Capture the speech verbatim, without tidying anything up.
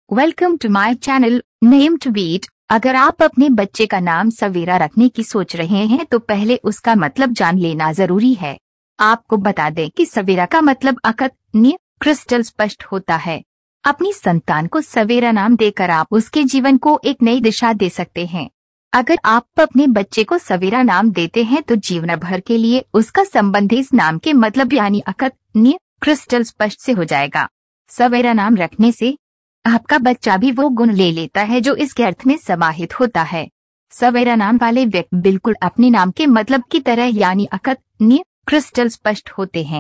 Welcome to my channel name to beat. अगर आप अपने बच्चे का नाम सवेरा रखने की सोच रहे हैं तो पहले उसका मतलब जान लेना जरूरी है। आपको बता दें कि सवेरा का मतलब अकन्य क्रिस्टल स्पष्ट होता है। अपनी संतान को सवेरा नाम देकर आप उसके जीवन को एक नई दिशा दे सकते हैं। अगर आप अपने बच्चे को सवेरा नाम देते हैं तो जीवन भर के लिए उसका संबंध इस नाम के मतलब यानी अकन्य क्रिस्टल स्पष्ट से हो जाएगा। सवेरा नाम रखने से आपका बच्चा भी वो गुण ले लेता है जो इसके अर्थ में समाहित होता है। सवेरा नाम वाले व्यक्ति बिल्कुल अपने नाम के मतलब की तरह यानी अकन्य क्रिस्टल स्पष्ट होते हैं।